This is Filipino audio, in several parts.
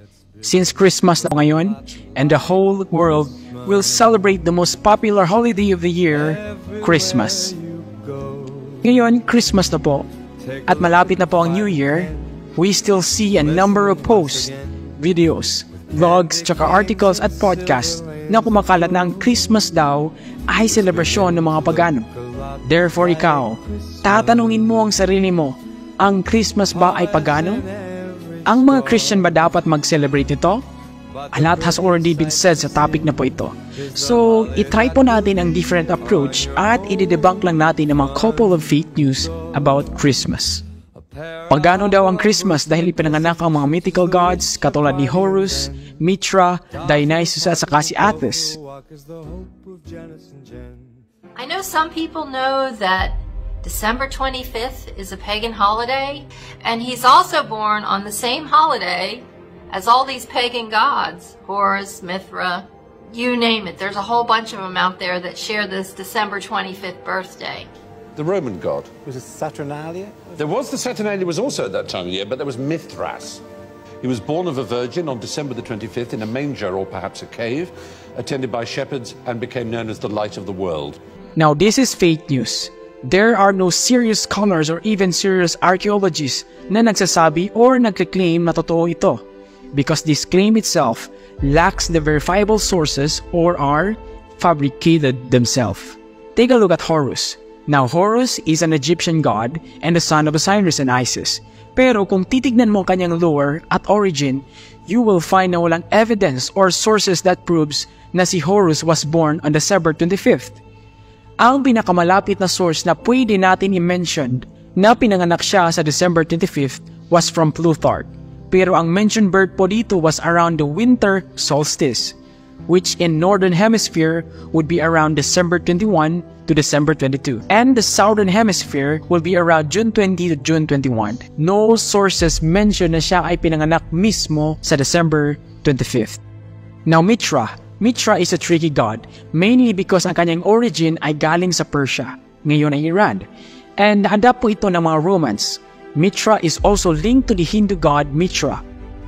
Since Christmas na ngayon, and the whole world will celebrate the most popular holiday of the year, Christmas. Ngayon, Christmas na po, at malapit na po ang New Year, we still see a number of posts, videos, vlogs, tsaka articles at podcasts na kumakalat na ang Christmas daw ay selebrasyon ng mga pagano. Therefore ikaw, tatanungin mo ang sarili mo, ang Christmas ba ay pagano? Ang mga Christian ba dapat mag-celebrate ito? A lot has already been said sa topic na po ito. So, itry po natin ang different approach at i-debunk lang natin ang mga couple of fake news about Christmas. Pagano daw ang Christmas dahil ipinanganak ang mga mythical gods katulad ni Horus, Mitra, Dionysus at saka si Attis. I know some people know that December 25th is a pagan holiday, and he's also born on the same holiday as all these pagan gods, Horus, Mithra, you name it. There's a whole bunch of them out there that share this December 25th birthday. The Roman god. Was it Saturnalia? There was the Saturnalia was also at that time of year, but there was Mithras. He was born of a virgin on December the 25th in a manger or perhaps a cave, attended by shepherds, and became known as the light of the world. Now this is fake news. There are no serious scholars or even serious archaeologists na nagsasabi or nagclaim na totoo ito, because this claim itself lacks the verifiable sources or are fabricated themselves. Take a look at Horus. Now Horus is an Egyptian god and the son of Osiris and Isis. Pero kung titignan mo kanyang lore at origin, you will find na walang evidence or sources that proves na si Horus was born on December 25th. Ang pinakamalapit na source na pwede natin i-mention na pinanganak siya sa December 25th was from Plutarch. Pero ang mentioned birth po dito was around the winter solstice, which in northern hemisphere would be around December 21 to December 22. And the southern hemisphere will be around June 20 to June 21. No sources mention na siya ay pinanganak mismo sa December 25th. Now Mitra is a tricky god, mainly because ang kanyang origin ay galing sa Persia, ngayon ay Iran. And naadapt po ito ng mga Romans. Mitra is also linked to the Hindu god Mitra.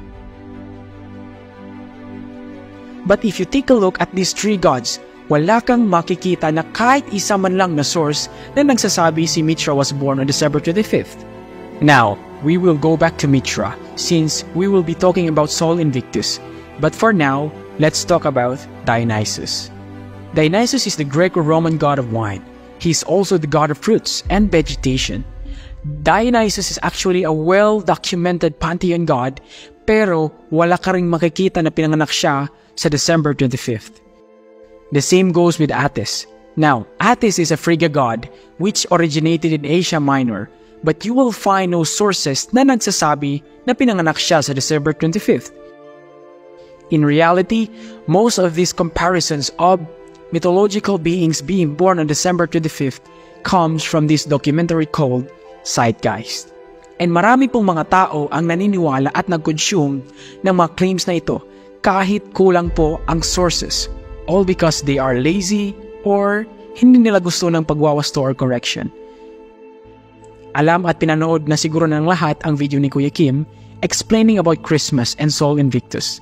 But if you take a look at these three gods, wala kang makikita na kahit isa man lang na source na nagsasabi si Mitra was born on December 25th. Now, we will go back to Mitra, since we will be talking about Sol Invictus. But for now, let's talk about Dionysus. Dionysus is the Greco-Roman god of wine. He is also the god of fruits and vegetation. Dionysus is actually a well-documented pantheon god, pero wala ka ring makikita na pinanganak siya sa December 25th. The same goes with Attis. Now, Attis is a Phrygia god which originated in Asia Minor, but you will find no sources na nagsasabi na pinanganak siya sa December 25th. In reality, most of these comparisons of mythological beings being born on December 25th comes from this documentary called Zeitgeist. And marami pong mga tao ang naniniwala at nag-consume ng mga claims na ito kahit kulang po ang sources, all because they are lazy or hindi nila gusto ng pagwawasto or correction. Alam at pinanood na siguro ng lahat ang video ni Kuya Kim explaining about Christmas and Sol Invictus.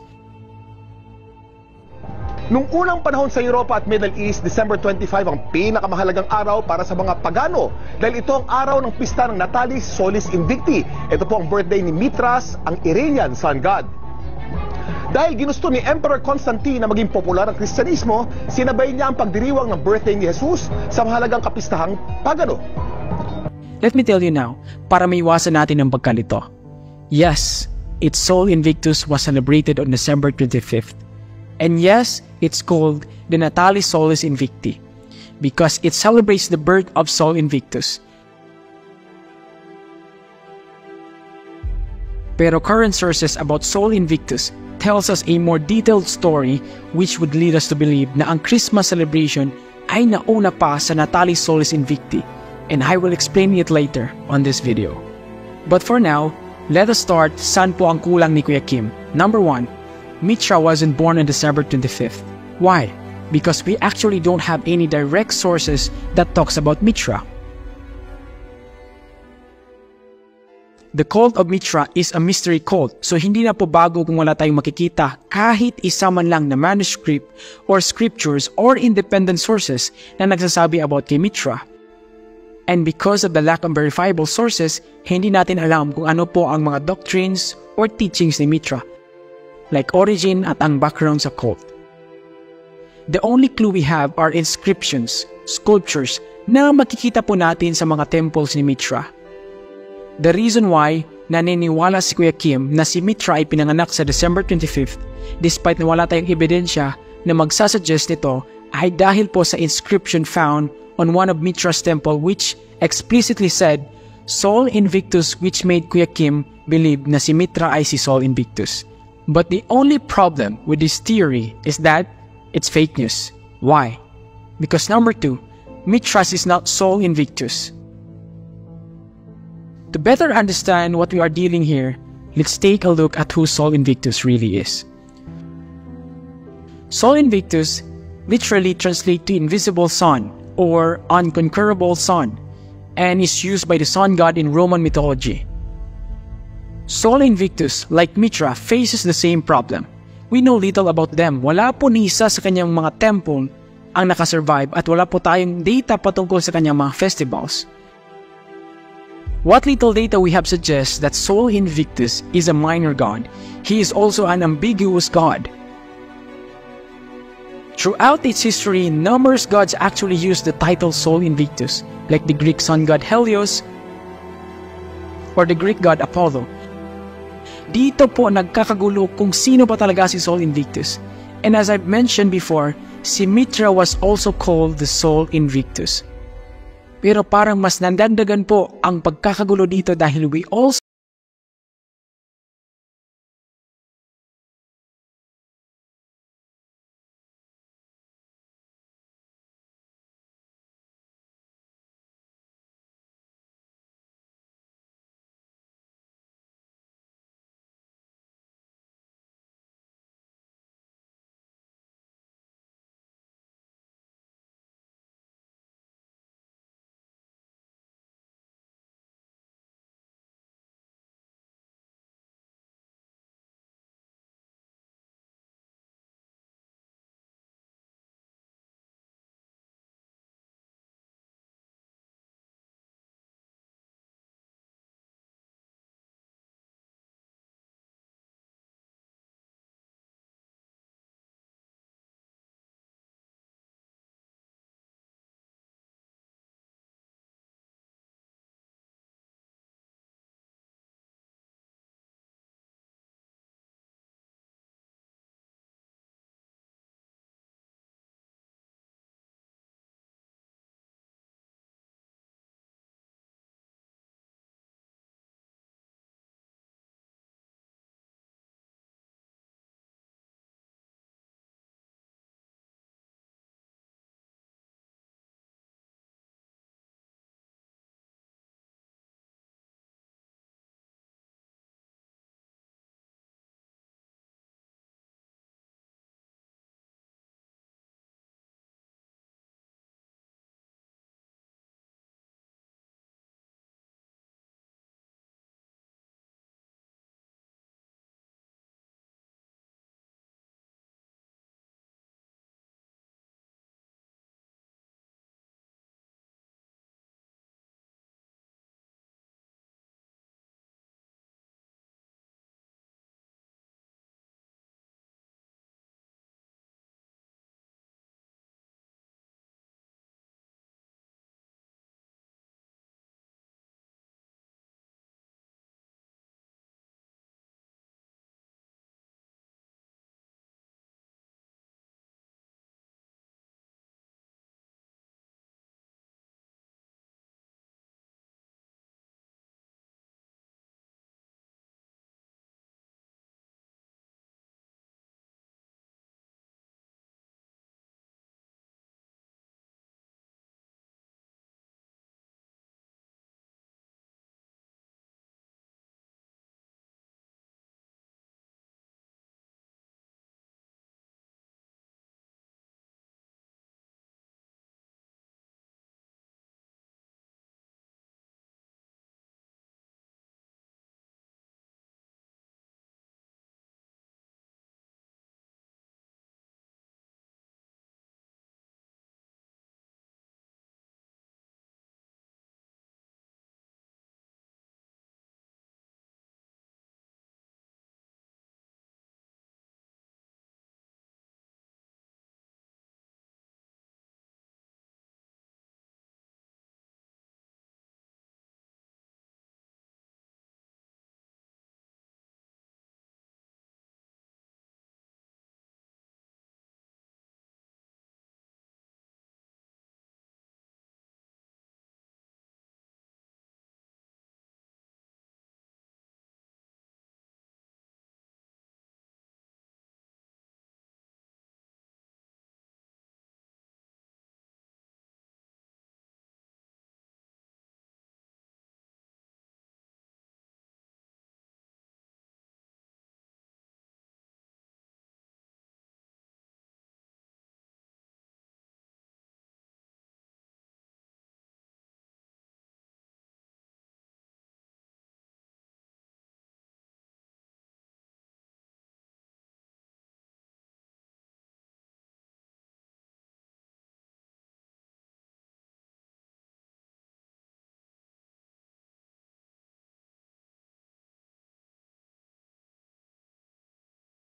Nung unang panahon sa Europa at Middle East, December 25 ang pinakamahalagang araw para sa mga pagano dahil ito ang araw ng pista ng Natalis Solis Invicti. Ito po ang birthday ni Mithras, ang Iranian sun god. Dahil ginusto ni Emperor Constantine na maging popular ang Kristyanismo, sinabay niya ang pagdiriwang ng birthday ni Jesus sa mahalagang kapistahang pagano. Let me tell you now, para maiwasan natin ang pagkalito. Yes, its Sol Invictus was celebrated on December 25th. And yes, it's called the Natalis Solis Invicti because it celebrates the birth of Sol Invictus. Pero current sources about Sol Invictus tells us a more detailed story which would lead us to believe na ang Christmas celebration ay nauna pa sa Natalis Solis Invicti, and I will explain it later on this video. But for now, let us start saan po ang kulang ni Kuya Kim. Number 1. Mitra wasn't born on December 25th. Why? Because we actually don't have any direct sources that talks about Mitra. The cult of Mithra is a mystery cult, so hindi na po bago kung wala tayong makikita kahit isa man lang na manuscript or scriptures or independent sources na nagsasabi about kay Mithra. And because of the lack of verifiable sources, hindi natin alam kung ano po ang mga doctrines or teachings ni Mithra, like origin at ang background sa cult. The only clue we have are inscriptions, sculptures na makikita po natin sa mga temples ni Mithra. The reason why naniniwala si Kuya Kim na si Mithra ay pinanganak sa December 25th despite na wala tayong ebidensya na magsasuggest nito ay dahil po sa inscription found on one of Mithra's temple which explicitly said Sol Invictus, which made Kuya Kim believe na si Mithra ay si Sol Invictus. But the only problem with this theory is that it's fake news. Why? Because number 2, Mithras is not Sol Invictus. To better understand what we are dealing here, let's take a look at who Sol Invictus really is. Sol Invictus literally translates to invisible sun or unconquerable sun and is used by the sun god in Roman mythology. Sol Invictus, like Mithra, faces the same problem. We know little about them. Wala po ni isa sa kanyang mga temple ang nakasurvive at wala po tayong data patungkol sa kanyang mga festivals. What little data we have suggests that Sol Invictus is a minor god. He is also an ambiguous god. Throughout its history, numerous gods actually used the title Sol Invictus, like the Greek sun god Helios or the Greek god Apollo. Dito po nagkakagulo kung sino pa talaga si Sol Invictus. And as I've mentioned before, si Mithra was also called the Sol Invictus. Pero parang mas nandagdagan po ang pagkakagulo dito dahil we also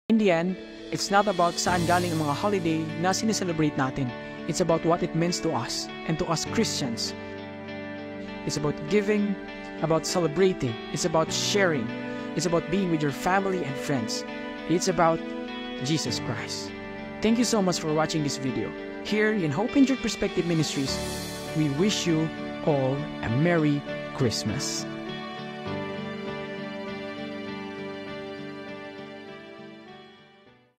In the end, it's not about saan galing ang mga holiday na sineselebrate natin. It's about what it means to us and to us Christians. It's about giving, about celebrating, it's about sharing, it's about being with your family and friends. It's about Jesus Christ. Thank you so much for watching this video. Here in Hope Injured Perspective Ministries, we wish you all a Merry Christmas.